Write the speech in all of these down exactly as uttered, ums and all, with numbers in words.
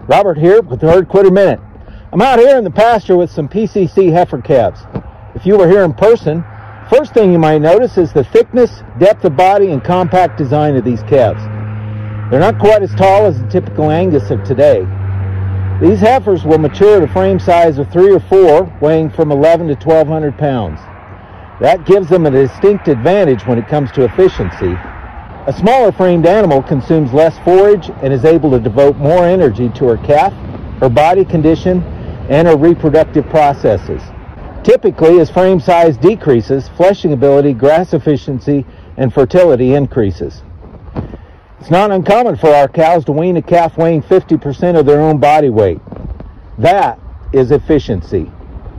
Robert here with the Herd Quitter Minute. I'm out here in the pasture with some P C C heifer calves. If you were here in person, first thing you might notice is the thickness, depth of body, and compact design of these calves. They're not quite as tall as the typical Angus of today. These heifers will mature at a frame size of three or four, weighing from eleven to twelve hundred pounds. That gives them a distinct advantage when it comes to efficiency. A smaller framed animal consumes less forage and is able to devote more energy to her calf, her body condition, and her reproductive processes. Typically, as frame size decreases, fleshing ability, grass efficiency, and fertility increases. It's not uncommon for our cows to wean a calf weighing fifty percent of their own body weight. That is efficiency.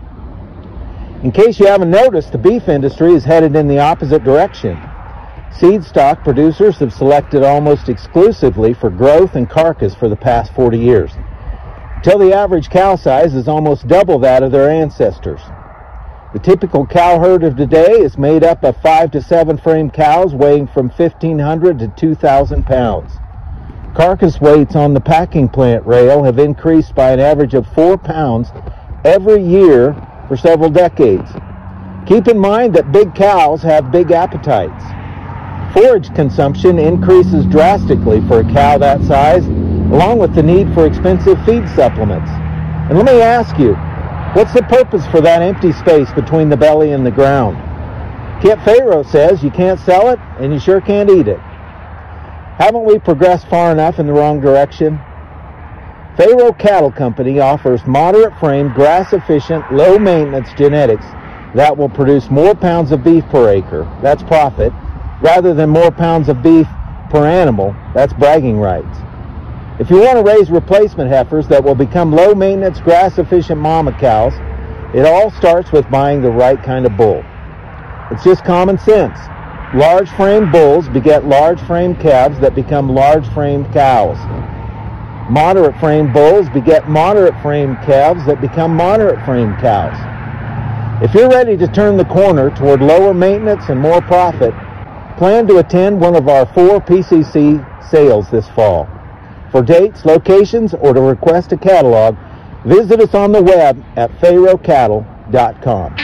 In case you haven't noticed, the beef industry is headed in the opposite direction. Seed stock producers have selected almost exclusively for growth and carcass for the past forty years, until the average cow size is almost double that of their ancestors. The typical cow herd of today is made up of five to seven frame cows weighing from fifteen hundred to two thousand pounds. Carcass weights on the packing plant rail have increased by an average of four pounds every year for several decades. Keep in mind that big cows have big appetites. Forage consumption increases drastically for a cow that size, along with the need for expensive feed supplements. And let me ask you, what's the purpose for that empty space between the belly and the ground? Kit Pharaoh says you can't sell it, and you sure can't eat it. Haven't we progressed far enough in the wrong direction? Pharaoh Cattle Company offers moderate-frame, grass-efficient, low-maintenance genetics that will produce more pounds of beef per acre, that's profit, rather than more pounds of beef per animal, that's bragging rights. If you want to raise replacement heifers that will become low-maintenance, grass-efficient mama cows, it all starts with buying the right kind of bull. It's just common sense. Large-frame bulls beget large-frame calves that become large-frame cows. Moderate-frame bulls beget moderate-frame calves that become moderate-frame cows. If you're ready to turn the corner toward lower maintenance and more profit, plan to attend one of our four P C C sales this fall. For dates, locations, or to request a catalog, visit us on the web at pharaoh cattle dot com.